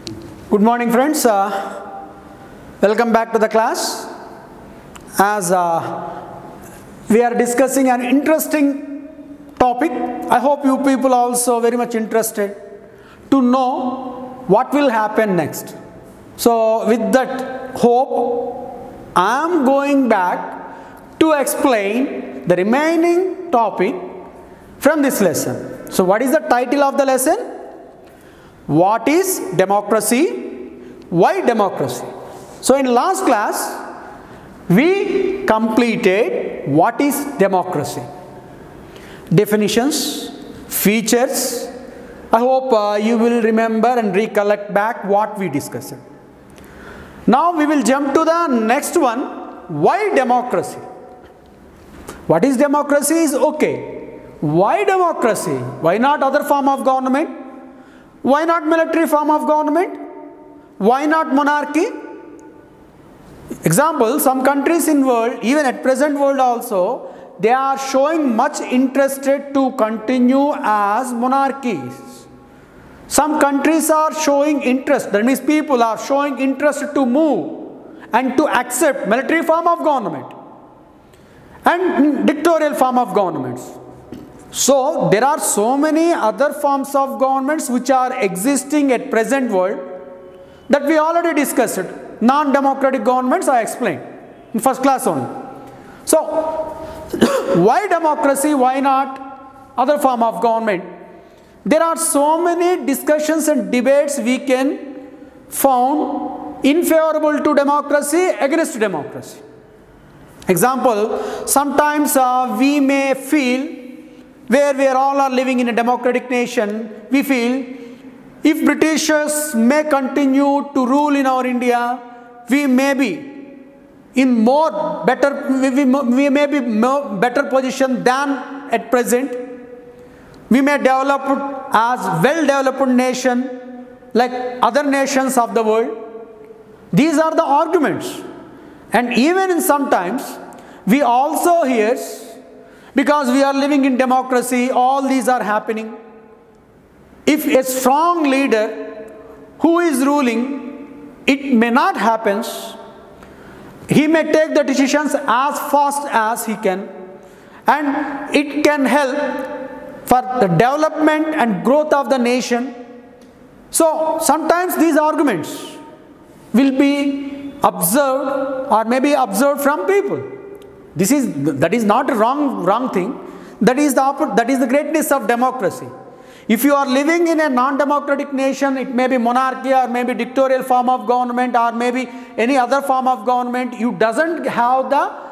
Good morning, friends. Welcome back to the class. As we are discussing an interesting topic, I hope you people are also very much interested to know what will happen next. So, with that hope, I am going back to explain the remaining topic from this lesson. So, what is the title of the lesson? What is democracy? Why democracy? So in last class, we completed what is democracy. Definitions, features. I hope you will remember and recollect back what we discussed. Now we will jump to the next one. Why democracy? What is democracy is okay. Why democracy? Why not other form of government? Why not military form of government? Why not monarchy? Example, some countries in world, even at present world also, they are showing much interested to continue as monarchies. Some countries are showing interest, that means people are showing interest to move and to accept military form of government and dictatorial form of governments. So, there are so many other forms of governments which are existing at present world that we already discussed. Non-democratic governments I explained in first class only. So, why democracy? Why not other form of government? There are so many discussions and debates we can found unfavorable to democracy, against democracy. Example, sometimes we may feel, where we all are living in a democratic nation, we feel if Britishers may continue to rule in our India, we may be in we may be more better position than at present. We may develop as well-developed nation like other nations of the world. These are the arguments. And even in sometimes, we also hear, because we are living in democracy, all these are happening. If a strong leader who is ruling, it may not happen. He may take the decisions as fast as he can, and it can help for the development and growth of the nation. So sometimes these arguments will be observed or maybe observed from people. That is not a wrong thing. That is the greatness of democracy. If you are living in a non-democratic nation, it may be monarchy or maybe dictatorial form of government or maybe any other form of government, you doesn't have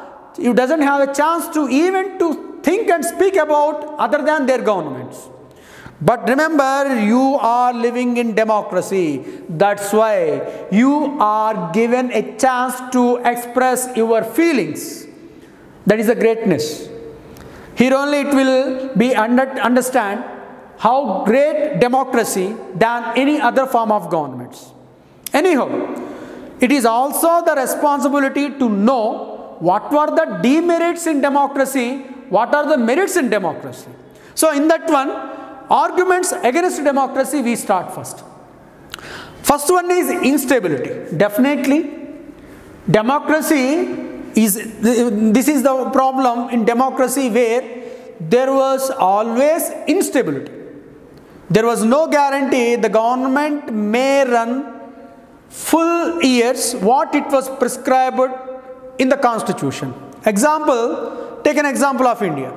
a chance to even to think and speak about other than their governments. But remember, you are living in democracy. That's why you are given a chance to express your feelings. That is the greatness. Here only it will be understand how great democracy than any other form of governments. Anyhow, it is also the responsibility to know what were the demerits in democracy, what are the merits in democracy. So in that one, arguments against democracy we start first. First one is instability. Definitely, democracy this is the problem in democracy, where there was always instability. There was no guarantee the government may run full years what it was prescribed in the constitution. Example, take an example of India.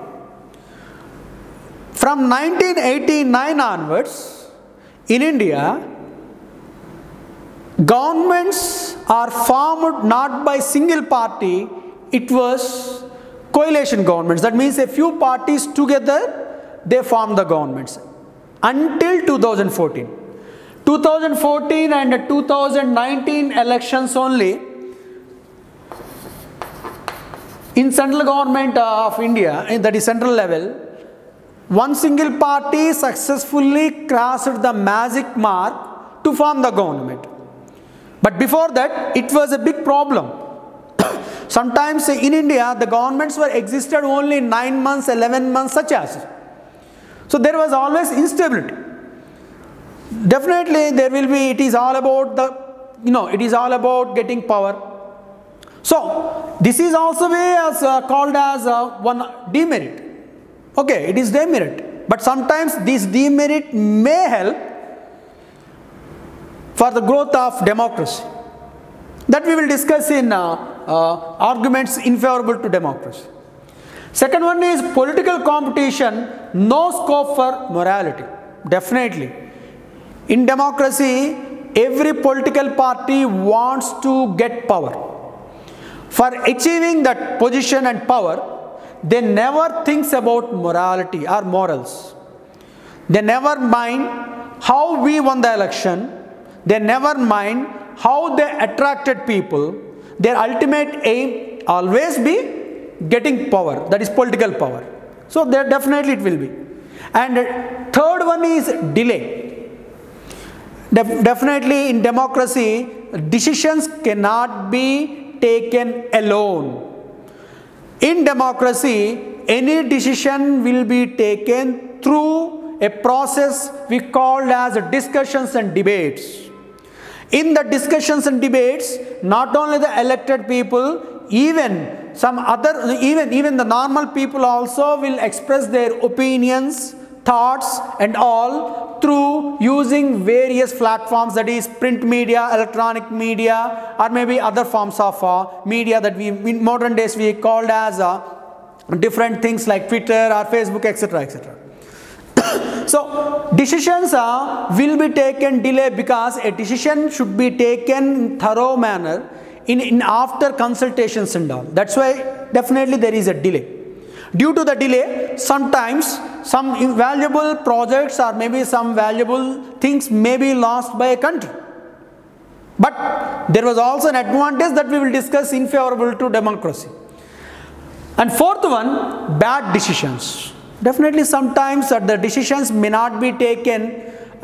From 1989 onwards, in India, governments are formed not by single party, it was coalition governments. That means a few parties together, they form the governments. Until 2014. 2014 and 2019 elections only, in central government of India, that is central level, one single party successfully crossed the magic mark to form the government. But before that, it was a big problem. Sometimes in India, the governments were existed only 9 months, 11 months, such as. So there was always instability. Definitely there will be, it is all about it is all about getting power. So this is also called as one demerit. Okay, it is demerit, but sometimes this demerit may help for the growth of democracy. That we will discuss in arguments infavorable to democracy. Second one is political competition, no scope for morality. Definitely. In democracy, every political party wants to get power. For achieving that position and power, they never think about morality or morals. They never mind how we won the election. They never mind how they attracted people. Their ultimate aim always be getting power, that is political power. So there definitely it will be. And third one is delay. Definitely in democracy, decisions cannot be taken alone. In democracy, any decision will be taken through a process we call as discussions and debates. In the discussions and debates, not only the elected people, even some other, even the normal people also will express their opinions, thoughts and all through using various platforms, that is print media, electronic media, or maybe other forms of media that we in modern days we called as different things like Twitter or Facebook, etc., etc. So decisions will be taken delay because a decision should be taken in thorough manner in after consultations and all. That's why definitely there is a delay. Due to the delay, sometimes some invaluable projects or maybe some valuable things may be lost by a country. But there was also an advantage that we will discuss in favorable to democracy. And fourth one, bad decisions. Definitely sometimes the decisions may not be taken,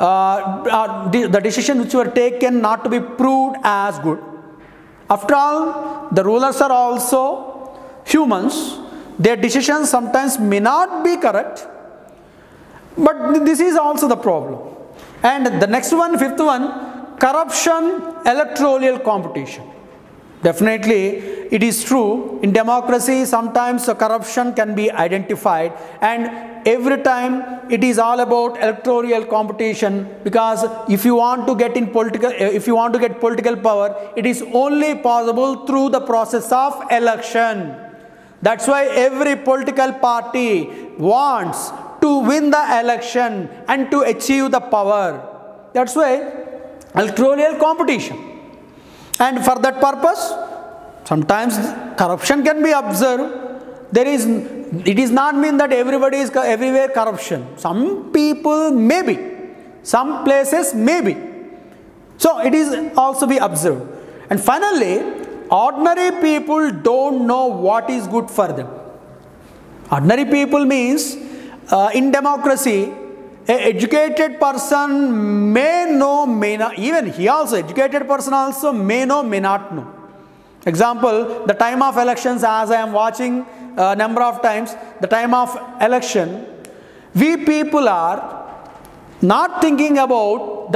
the decision which were taken not to be proved as good. After all, the rulers are also humans. Their decisions sometimes may not be correct, but this is also the problem. And the next one, fifth one, corruption, electoral competition. Definitely it is true, in democracy sometimes corruption can be identified, and every time it is all about electoral competition, because if you want to get political power, it is only possible through the process of election. That's why every political party wants to win the election and to achieve the power. That's why electoral competition. And for that purpose, sometimes corruption can be observed. It is not mean that everybody is everywhere corruption. Some people may be, some places may be. So it is also be observed. And finally, ordinary people don't know what is good for them. Ordinary people means in democracy, an educated person may know, may not, even he also, educated person also may know, may not know. Example, the time of elections, as I am watching a number of times, the time of election, we people are not thinking about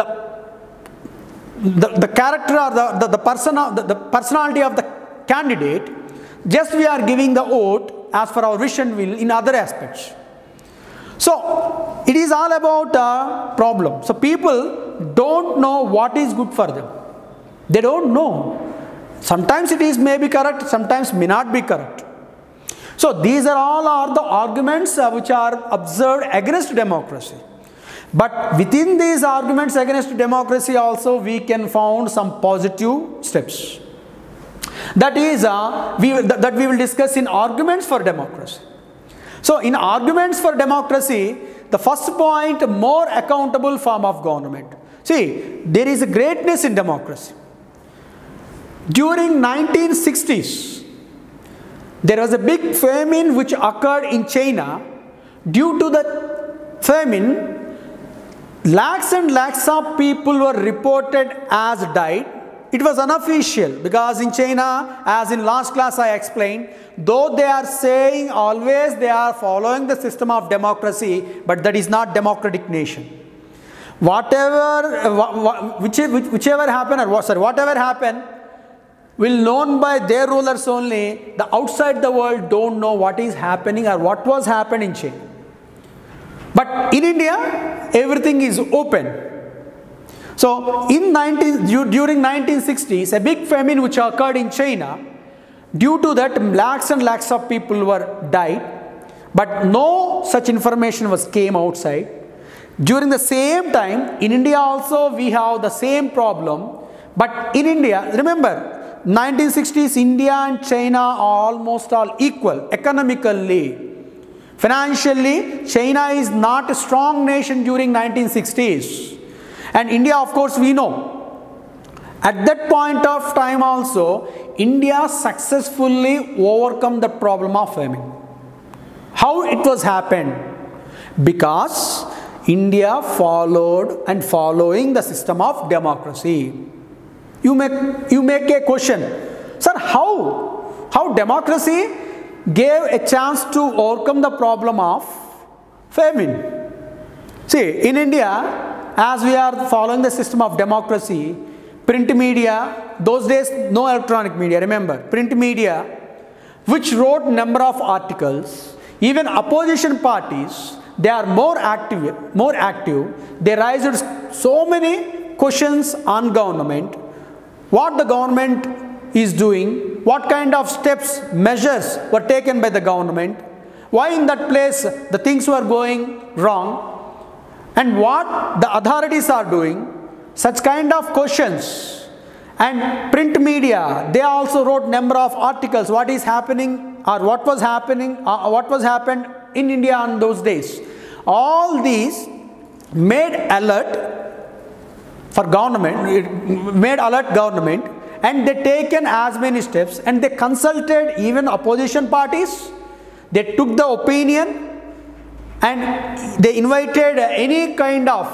the character or the personality of the candidate, just we are giving the vote as per our wish and will in other aspects. So it is all about a problem. So people don't know what is good for them. They don't know. Sometimes it is may be correct, sometimes may not be correct. So these are the arguments which are observed against democracy. But within these arguments against democracy also we can find some positive steps. That is that we will discuss in arguments for democracy. So in arguments for democracy, the first point, more accountable form of government. See, there is a greatness in democracy. During 1960s, there was a big famine which occurred in China. Due to the famine, lakhs and lakhs of people were reported as died. It was unofficial because in China, as in last class I explained, though they are saying always they are following the system of democracy, but that is not democratic nation. whichever happened, or whatever happened, will known by their rulers only. The outside the world don't know what is happening or what was happening in China. But in India, everything is open. So during 1960s, a big famine which occurred in China, due to that lakhs and lakhs of people were died, but no such information came outside. During the same time, in India also we have the same problem, but in India, remember, 1960s, India and China are almost all equal economically. Financially, China is not a strong nation during 1960s. And India, of course, we know. At that point of time also, India successfully overcome the problem of famine. How it was happened? Because India followed and following the system of democracy. You make a question, sir, how democracy gave a chance to overcome the problem of famine? See, in India, as we are following the system of democracy, print media, those days no electronic media, remember, print media, which wrote number of articles, even opposition parties, they are more active, they raised so many questions on government, what the government is doing, what kind of steps, measures were taken by the government, why in that place the things were going wrong, and what the authorities are doing, such kind of questions. And print media, they also wrote number of articles, what is happening or what was happened in India on those days. All these made alert for government, and they taken as many steps, and they consulted even opposition parties. They took the opinion and they invited any kind of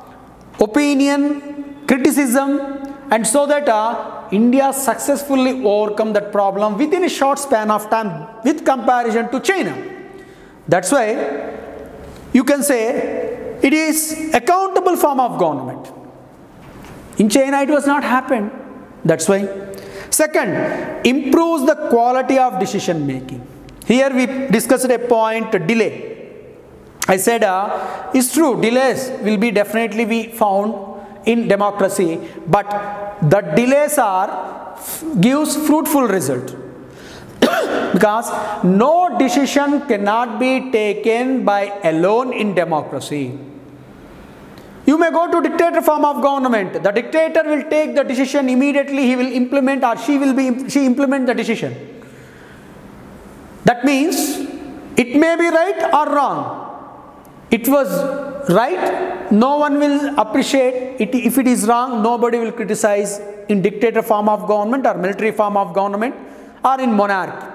opinion, criticism, and so that India successfully overcome that problem within a short span of time with comparison to China. That's why you can say it is accountable form of government. In China it was not happened. That's why. Second, improves the quality of decision making. Here we discussed a point, delay. I said it's true, delays will be definitely be found in democracy, but the delays gives fruitful result. Because no decision cannot be taken by alone in democracy. You may go to dictator form of government. The dictator will take the decision immediately. He will implement, or she implement the decision. That means it may be right or wrong. It was right, no one will appreciate it. If it is wrong, nobody will criticize in dictator form of government or military form of government or in monarchy.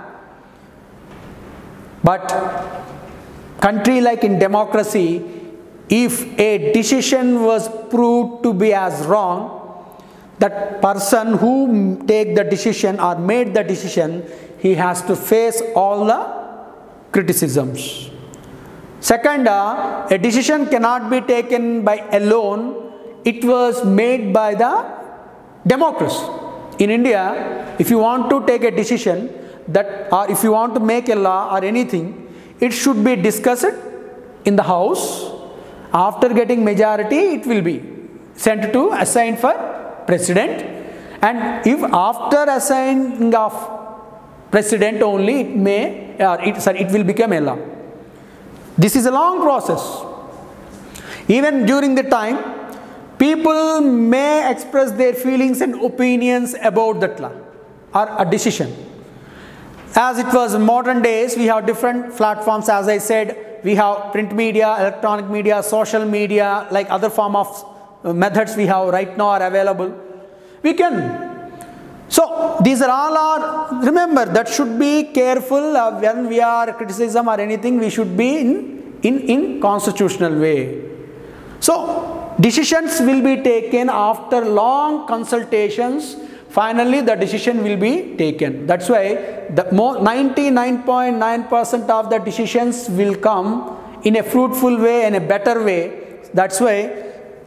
But country like in democracy, if a decision was proved to be as wrong, that person who take the decision or made the decision, he has to face all the criticisms. Second, a decision cannot be taken by alone. It was made by the democracy. In India, if you want to take a decision or if you want to make a law or anything, it should be discussed in the house. After getting majority, it will be sent to assigned for president. And if after assigning of president only, it will become a law. This is a long process. Even during the time, people may express their feelings and opinions about that law or a decision. As it was in modern days, we have different platforms. As I said, we have print media, electronic media, social media, like other form of methods we have right now are available. We can. So these are all remember that should be careful when we are criticism or anything, we should be in constitutional way. So decisions will be taken after long consultations. Finally, the decision will be taken. That's why the 99.9% of the decisions will come in a fruitful way and a better way. That's why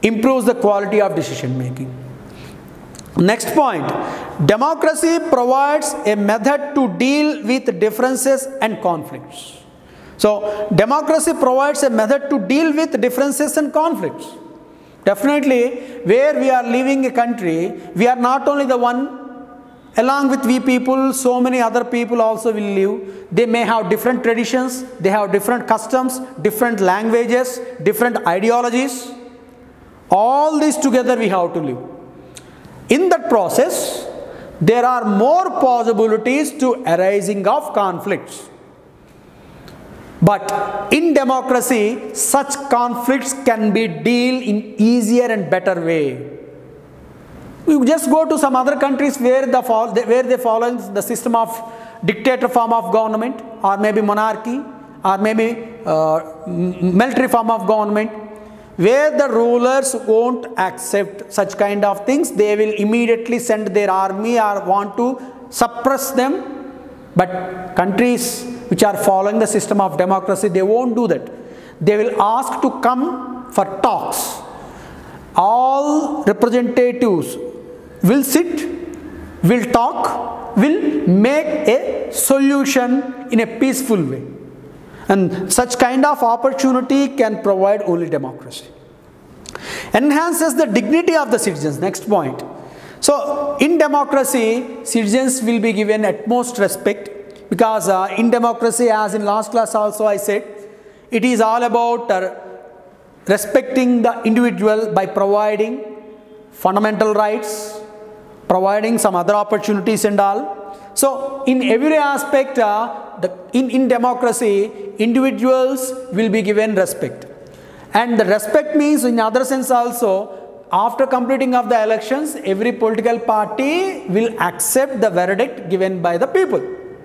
improves the quality of decision making. Next point, democracy provides a method to deal with differences and conflicts. So, democracy provides a method to deal with differences and conflicts. Definitely, where we are living a country, we are not only the one. Along with we people, so many other people also will live. They may have different traditions, they have different customs, different languages, different ideologies. All these together we have to live. In that process, there are more possibilities to arising of conflicts. But in democracy, such conflicts can be dealt in easier and better way. You just go to some other countries where they follow the system of dictator form of government, or maybe monarchy, or maybe military form of government, where the rulers won't accept such kind of things. They will immediately send their army or want to suppress them. But countries which are following the system of democracy, they won't do that. They will ask to come for talks. All representatives will sit, will talk, will make a solution in a peaceful way. And such kind of opportunity can provide only democracy. Enhances the dignity of the citizens. Next point. So, in democracy, citizens will be given utmost respect, because in democracy, as in last class also I said, it is all about respecting the individual by providing fundamental rights, providing some other opportunities and all. So, in every aspect, in democracy, individuals will be given respect. And the respect means, in other sense also, after completing of the elections, every political party will accept the verdict given by the people.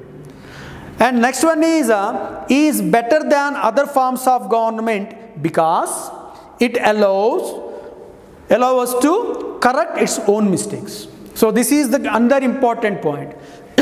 And next one is better than other forms of government, because it allows us to correct its own mistakes. So this is the another important point.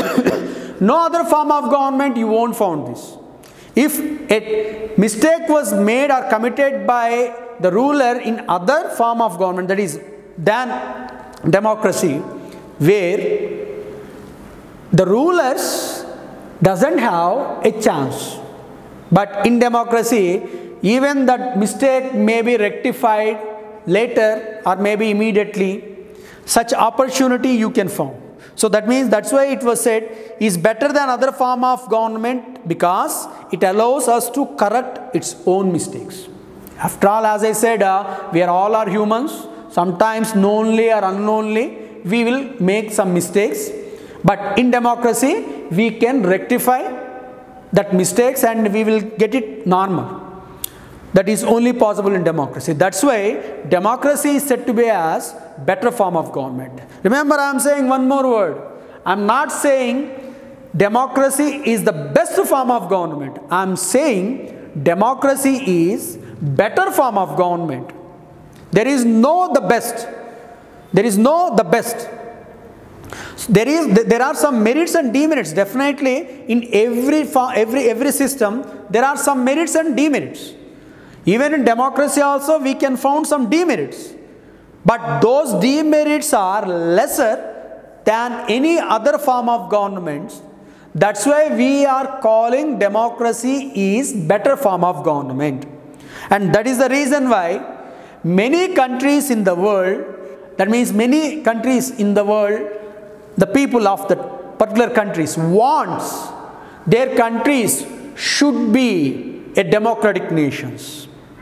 No other form of government you won't find this. If a mistake was made or committed by the ruler in other form of government, that is than democracy, where the rulers doesn't have a chance. But in democracy, even that mistake may be rectified later or maybe immediately. Such opportunity you can find. So that means, that's why it was said is better than other form of government, because it allows us to correct its own mistakes. After all, as I said, we all are humans. Sometimes knowingly or unknowingly we will make some mistakes. But in democracy, we can rectify that mistakes and we will get it normal. That is only possible in democracy. That's why democracy is said to be as better form of government. Remember, I am saying one more word. I am not saying democracy is the best form of government. I am saying democracy is better form of government. There is no the best. There is no the best. There are some merits and demerits. Definitely, in every system, there are some merits and demerits. Even in democracy also, we can find some demerits. But those demerits are lesser than any other form of governments. That's why we are calling democracy is better form of government. And that is the reason why many countries in the world, that means many countries in the world, the people of the particular countries wants their countries should be a democratic nations.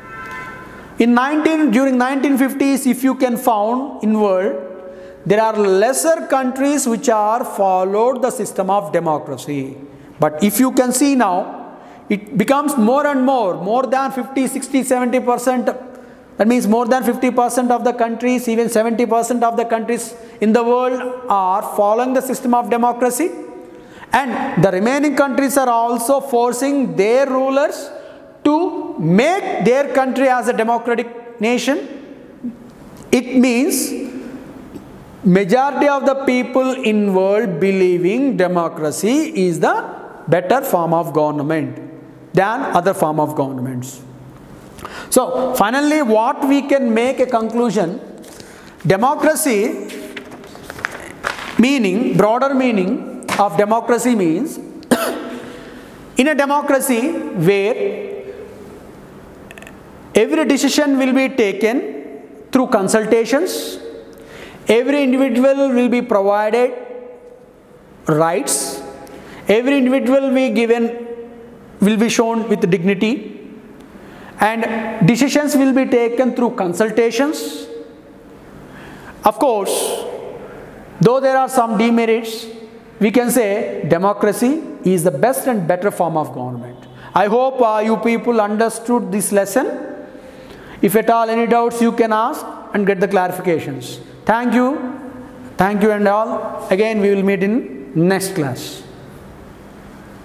During 1950s, if you can found in world, there are lesser countries which are followed the system of democracy. But if you can see now, it becomes more and more than 50, 60, 70%. That means more than 50% of the countries, even 70% of the countries in the world are following the system of democracy. And the remaining countries are also forcing their rulers to make their country as a democratic nation. It means majority of the people in world believing democracy is the better form of government than other form of governments. So finally, what we can make a conclusion, democracy meaning, broader meaning of democracy means in a democracy where every decision will be taken through consultations, every individual will be provided rights, every individual will be shown with dignity, and decisions will be taken through consultations. Of course, though there are some demerits, we can say democracy is the best and better form of government. I hope you people understood this lesson. If at all any doubts, you can ask and get the clarifications. Thank you and all. Again, we will meet in next class.